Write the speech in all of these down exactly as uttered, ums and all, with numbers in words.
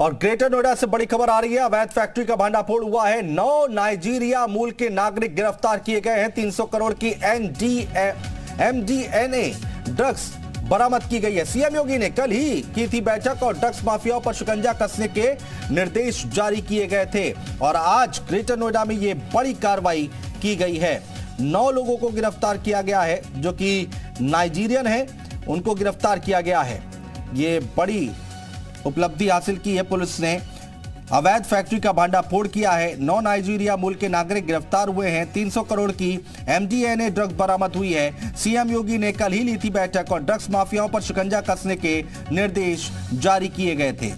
और ग्रेटर नोएडा से बड़ी खबर आ रही है। अवैध फैक्ट्री का भांडाफोड़ हुआ है। नौ नाइजीरिया मूल के नागरिक गिरफ्तार किए गए हैं। तीन सौ करोड़ की एमडीएनए ड्रग्स बरामद की गई है। सीएम योगी ने कल ही की थी बैठक और ड्रग्स माफियाओं पर शिकंजा कसने के निर्देश जारी किए गए थे और आज ग्रेटर नोएडा में यह बड़ी कार्रवाई की गई है। नौ लोगों को गिरफ्तार किया गया है जो कि नाइजीरियन है, उनको गिरफ्तार किया गया है। ये बड़ी उपलब्धि हासिल की है पुलिस ने। अवैध फैक्ट्री का भांडाफोड़ किया है। नौ नाइजीरिया मूल के नागरिक गिरफ्तार हुए हैं। तीन सौ करोड़ की एमडीएनए ड्रग्स बरामद हुई है। सीएम योगी ने कल ही ली थी बैठक और ड्रग्स माफियाओं पर शिकंजा कसने के निर्देश जारी किए गए थे।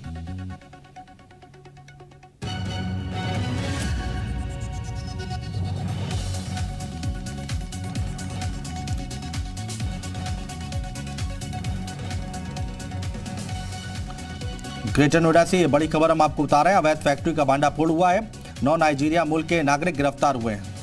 ग्रेटर नोएडा से ये बड़ी खबर हम आपको बता रहे हैं। अवैध फैक्ट्री का भांडाफोड़ हुआ है। नौ नाइजीरिया मूल के नागरिक गिरफ्तार हुए हैं।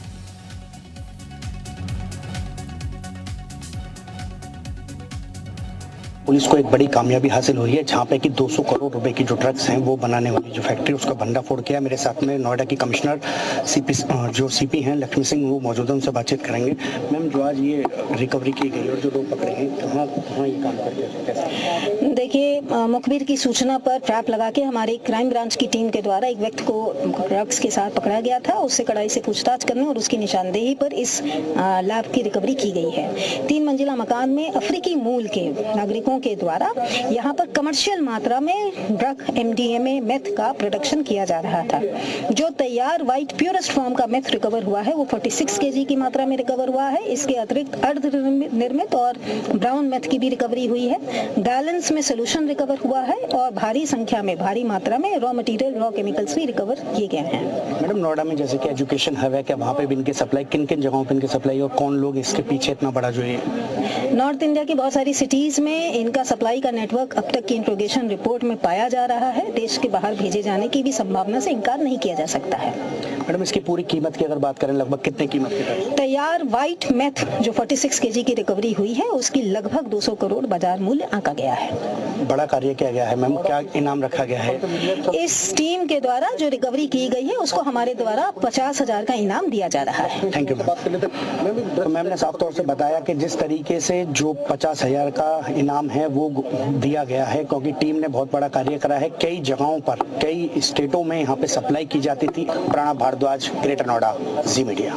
पुलिस को एक बड़ी कामयाबी हासिल हुई है जहां पे कि दो सौ करोड़ रुपए की जो ड्रग्स हैं वो बनाने वाली जो फैक्ट्री उसका भंडाफोड़ किया। मेरे साथ में नोएडा की कमिश्नर सीपी जो सीपी हैं लक्ष्मी सिंह, वो मौजूद हैं, उनसे बातचीत करेंगे। मैम, जो आज ये रिकवरी की गई और जो लोग पकड़े हैं, कहाँ कहाँ ये काम करते हैं? देखिए, मुखबिर की सूचना पर ट्रैप लगा के हमारी क्राइम ब्रांच की टीम के द्वारा एक व्यक्ति को ड्रग्स के साथ पकड़ा गया था। उससे कड़ाई से पूछताछ करने और उसकी निशानदेही पर इस लैब की रिकवरी की गई है। तीन मंजिला मकान में अफ्रीकी मूल के नागरिकों के द्वारा यहाँ पर कमर्शियल मात्रा में ड्रग एमडीएमए मेथ का प्रोडक्शन किया जा रहा था। जो तैयार व्हाइट प्योरेस्ट फॉर्म का मेथ रिकवर हुआ है वो छियालीस केजी की मात्रा में रिकवर हुआ है। इसके अतिरिक्त अर्ध निर्मित और ब्राउन मेथ की भी रिकवरी हुई है। बैलेंस में सोल्यूशन रिकवर हुआ है और भारी संख्या में भारी मात्रा में रॉ मटेरियल रॉ केमिकल्स भी रिकवर किए गए हैं। मैडम, नोएडा में जैसे कि एजुकेशन हब है, क्या वहाँ पे भी इनके सप्लाई, किन किन जगहों पे इनके सप्लाई और कौन लोग इसके पीछे इतना बड़ा जो है? नॉर्थ इंडिया की बहुत सारी सिटीज में इनका सप्लाई का नेटवर्क अब तक की इंट्रोगेशन रिपोर्ट में पाया जा रहा है। देश के बाहर भेजे जाने की भी संभावना से इनकार नहीं किया जा सकता है। मैडम, इसकी पूरी कीमत की अगर बात करें, लगभग कितने कीमत की? तैयार व्हाइट मेथ जो छियालीस केजी की रिकवरी हुई है उसकी लगभग दो सौ करोड़ बाजार मूल्य आंका गया है। बड़ा कार्य किया गया है मैम, क्या इनाम रखा गया है? इस टीम के द्वारा जो रिकवरी की गई है उसको हमारे द्वारा पचास हजार का इनाम दिया जा रहा है। Thank you ma'am. मैम ने साफ तौर से बताया कि जिस तरीके से जो पचास हजार का इनाम है वो दिया गया है, क्योंकि टीम ने बहुत बड़ा कार्य करा है। कई जगहों पर, कई स्टेटों में यहाँ पे सप्लाई की जाती थी। प्रणव भारद्वाज, ग्रेटर नोएडा, जी मीडिया।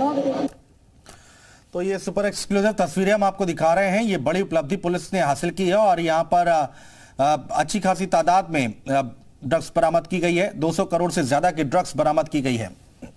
तो ये सुपर एक्सक्लूसिव तस्वीरें हम आपको दिखा रहे हैं। ये बड़ी उपलब्धि पुलिस ने हासिल की है और यहाँ पर अच्छी खासी तादाद में ड्रग्स बरामद की गई है। दो सौ करोड़ से ज्यादा की ड्रग्स बरामद की गई है।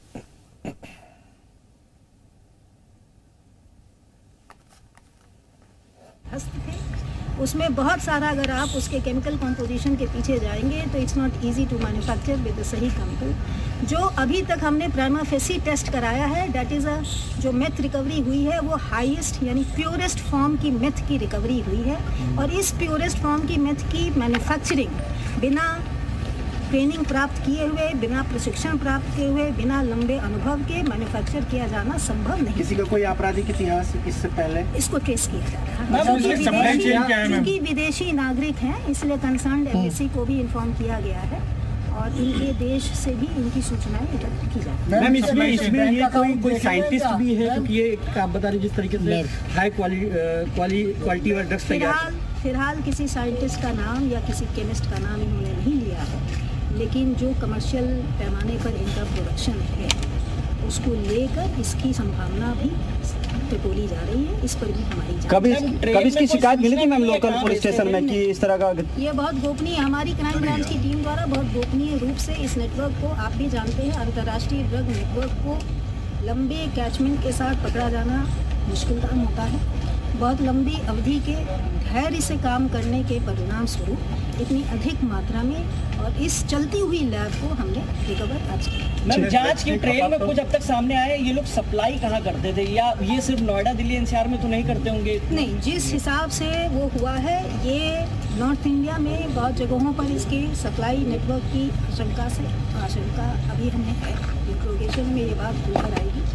उसमें बहुत सारा, अगर आप उसके केमिकल कॉम्पोजिशन के पीछे जाएंगे तो it's not easy to manufacture with the सही केमिकल। जो अभी तक हमने प्राइमा फेसी टेस्ट कराया है, दैट इज़ अ जो मेथ रिकवरी हुई है वो हाईएस्ट यानी प्योरेस्ट फॉर्म की मेथ की रिकवरी हुई है। और इस प्योरेस्ट फॉर्म की मेथ की मैन्युफैक्चरिंग बिना ट्रेनिंग प्राप्त किए हुए, बिना प्रशिक्षण प्राप्त किए हुए, बिना लंबे अनुभव के मैन्युफैक्चर किया जाना संभव नहीं। किसी का कोई आपराधिक इतिहास इससे पहले इसको ट्रेस किया जा रहा है। क्योंकि विदेशी नागरिक हैं इसलिए कंसर्न्ड एम्बेसी को भी इन्फॉर्म किया गया है और इनके देश से भी इनकी सूचनाएं एकत्र की जाती हैं। मैम, इसमें इसमें ये कोई कोई साइंटिस्ट भी है, क्योंकि ये आप बता रहे जिस तरीके से हाई क्वालिटी वाले ड्रग्स तैयार। फिलहाल किसी साइंटिस्ट का नाम या किसी केमिस्ट का नाम इन्होंने नहीं लिया है, लेकिन जो कमर्शियल पैमाने पर इनका प्रोडक्शन है उसको लेकर इसकी संभावना भी टटोली जा रही है। इस पर भी हमारी कभी कभी इसकी शिकायत मिली थी मैम लोकल पुलिस स्टेशन में कि इस तरह का? ये बहुत गोपनीय, हमारी क्राइम ब्रांच की टीम द्वारा बहुत गोपनीय रूप से इस नेटवर्क को, आप भी जानते हैं अंतर्राष्ट्रीय ड्रग नेटवर्क को लंबे कैचमेंट के साथ पकड़ा जाना मुश्किल काम होता है। बहुत लंबी अवधि के धैर्य से काम करने के परिणाम स्वरूप इतनी अधिक मात्रा में और इस चलती हुई लैब को हमने रिकवर आज किया। मैम, जांच के ट्रेल में कुछ अब तक सामने आया, ये लोग सप्लाई कहाँ करते थे या ये सिर्फ नोएडा, दिल्ली, एनसीआर में तो नहीं करते होंगे? नहीं, जिस हिसाब से वो हुआ है ये नॉर्थ इंडिया में बहुत जगहों पर इसकी सप्लाई नेटवर्क की आशंका से आशंका अभी हमें है। इंट्रोगेशन में ये बात खुलकर आएगी।